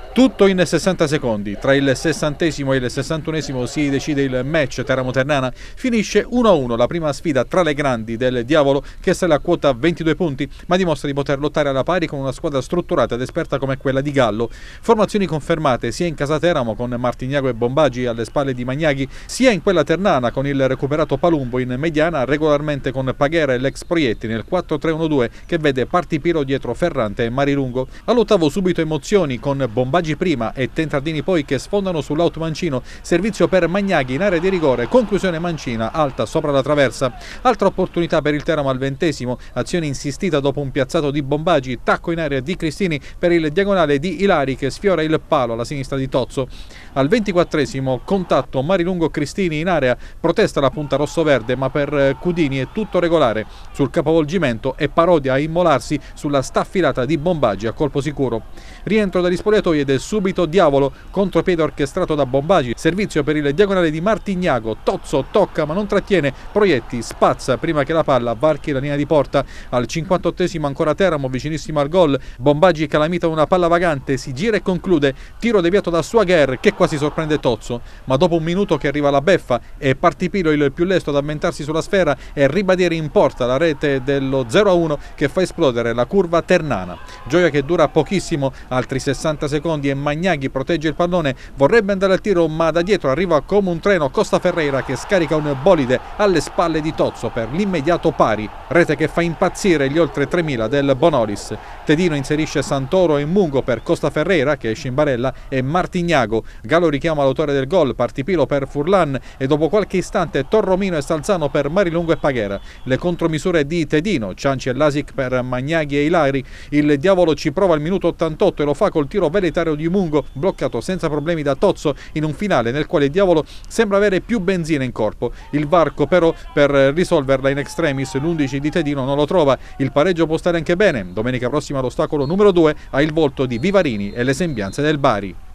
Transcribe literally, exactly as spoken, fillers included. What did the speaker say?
Tutto in sessanta secondi, tra il sessantesimo e il sessantunesimo si decide il match Teramo-Ternana, finisce uno a uno la prima sfida tra le grandi del Diavolo che sale a quota ventidue punti ma dimostra di poter lottare alla pari con una squadra strutturata ed esperta come quella di Gallo. Formazioni confermate sia in casa Teramo con Martignago e Bombagi alle spalle di Magnaghi, sia in quella Ternana con il recuperato Palumbo in mediana regolarmente con Paghera e l'ex Proietti nel quattro tre uno due che vede Partipiro dietro Ferrante e Marilungo. All'ottavo subito emozioni con Bombagi prima e Tentardini poi che sfondano sull'auto Mancino, servizio per Magnaghi in area di rigore, conclusione Mancina alta sopra la traversa. Altra opportunità per il Teramo al ventesimo, azione insistita dopo un piazzato di Bombagi, tacco in area di Cristini per il diagonale di Ilari che sfiora il palo alla sinistra di Tozzo. Al ventiquattresimo contatto Marilungo-Cristini in area, protesta la punta rossoverde ma per Cudini è tutto regolare. Sul capovolgimento è Parodia a immolarsi sulla staffilata di Bombagi a colpo sicuro. Rientro dagli spogliatoi ed è subito Diavolo, contropiede orchestrato da Bombagi, servizio per il diagonale di Martignago, Tozzo tocca ma non trattiene, Proietti spazza prima che la palla varchi la linea di porta. Al cinquantottesimo ancora Teramo vicinissimo al gol, Bombagi calamita una palla vagante, si gira e conclude, tiro deviato da Suagher che quasi sorprende Tozzo, ma dopo un minuto che arriva la beffa è Partipilo il più lesto ad avventarsi sulla sfera e ribadire in porta la rete dello zero a uno che fa esplodere la curva ternana. Gioia che dura pochissimo, altri sessanta secondi e Magnaghi protegge il pallone, vorrebbe andare al tiro ma da dietro arriva come un treno Costa Ferreira che scarica un bolide alle spalle di Tozzo per l'immediato pari, rete che fa impazzire gli oltre tremila del Bonolis. Tedino inserisce Santoro e Mungo per Costa Ferreira che esce in barella e Martignago. Gallo richiama l'autore del gol, Partipilo per Furlan e dopo qualche istante Torromino e Salzano per Marilungo e Paghera. Le contromisure di Tedino, Cianci e Lasic per Magnaghi e Ilari. Il Diavolo ci prova al minuto ottantotto e lo fa col tiro veletario di Mungo, bloccato senza problemi da Tozzo in un finale nel quale il Diavolo sembra avere più benzina in corpo. Il varco però per risolverla in extremis l'undici di Tedino non lo trova. Il pareggio può stare anche bene. Domenica prossima l'ostacolo numero due ha il volto di Vivarini e le sembianze del Bari.